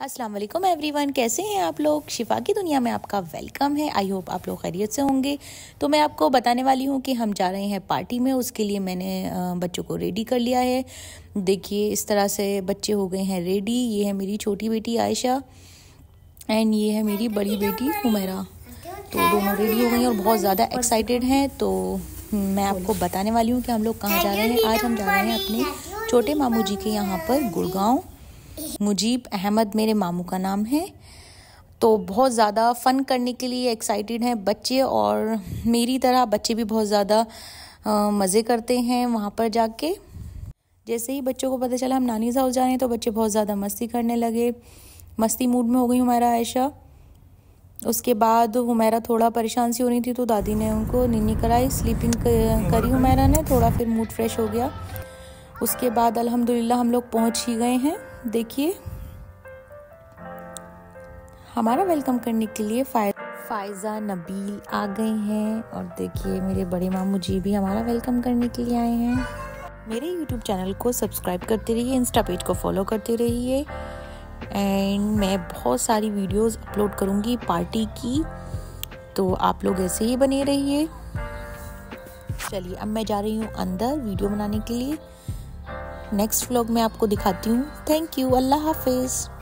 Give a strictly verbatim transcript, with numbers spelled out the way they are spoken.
अस्सलाम वालेकुम एवरीवन, कैसे हैं आप लोग। शिफा की दुनिया में आपका वेलकम है। आई होप आप लोग खैरियत से होंगे। तो मैं आपको बताने वाली हूँ कि हम जा रहे हैं पार्टी में। उसके लिए मैंने बच्चों को रेडी कर लिया है। देखिए इस तरह से बच्चे हो गए हैं रेडी। ये है मेरी छोटी बेटी आयशा एंड ये है मेरी बड़ी बेटी हुमैरा। तो दोनों रेडी हो गई हैं और बहुत ज़्यादा एक्साइटेड हैं। तो मैं आपको बताने वाली हूँ कि हम लोग कहाँ जा रहे हैं। आज हम जा रहे हैं अपने छोटे मामू जी के यहाँ पर गुड़गांव। मुजीब अहमद मेरे मामू का नाम है। तो बहुत ज़्यादा फ़न करने के लिए एक्साइटेड हैं बच्चे, और मेरी तरह बच्चे भी बहुत ज़्यादा मज़े करते हैं वहाँ पर जाके। जैसे ही बच्चों को पता चला हम नानी हाउस जा रहे हैं तो बच्चे बहुत ज़्यादा मस्ती करने लगे। मस्ती मूड में हो गई हमारा आयशा। उसके बाद हुमैरा थोड़ा परेशान सी हो रही थी तो दादी ने उनको नीनी कराई, स्लीपिंग करी हुमैरा ने। थोड़ा फिर मूड फ्रेश हो गया। उसके बाद अल्हम्दुलिल्लाह हम लोग पहुँच ही गए हैं। देखिए हमारा वेलकम करने के लिए फाय फायजा नबील आ गए हैं, और देखिए मेरे बड़े मामू जी भी हमारा वेलकम करने के लिए आए हैं। मेरे यूट्यूब चैनल को सब्सक्राइब करते रहिए, इंस्टा पेज को फॉलो करते रहिए, एंड मैं बहुत सारी वीडियोस अपलोड करूँगी पार्टी की, तो आप लोग ऐसे ही बने रहिए। चलिए अब मैं जा रही हूँ अंदर वीडियो बनाने के लिए। नेक्स्ट व्लॉग में आपको दिखाती हूँ। थैंक यू, अल्लाह हाफिज़।